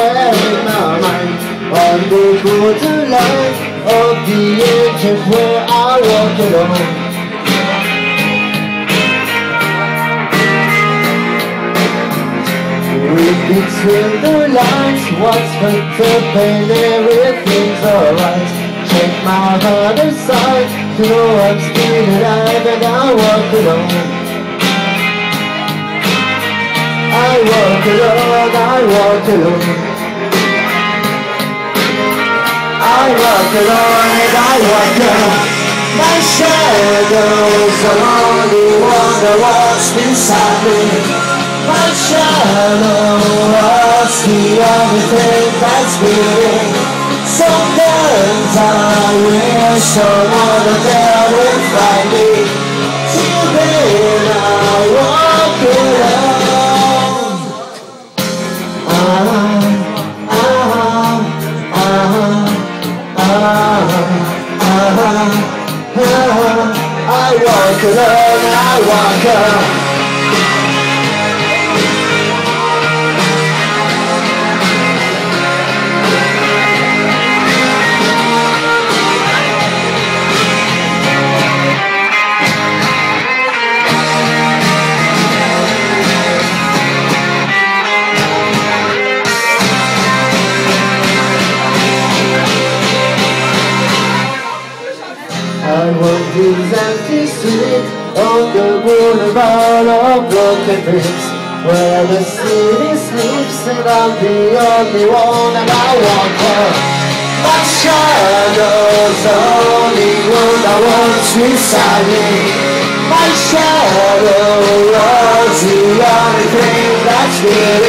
somewhere in my mind, on the borderline of the edge where I walk alone. Read between the lines, what's hooked up and everything's alright. Check my heart aside, to know I'm still alive and I walk alone. I walk alone, I walk alone. I walk alone and I walk alone. My shadow's the only one that walks beside me. My shadow was the only thing that's beating. Sometimes I wish someone out there would find me. Till then I walk alone. I walk alone, I walk alone. I walk these empty streets on the boulevard of broken bricks, where the city sleeps and I'm the only one and I walk home. My shadow's the only one that walks beside me. My shadow was the only thing that's real.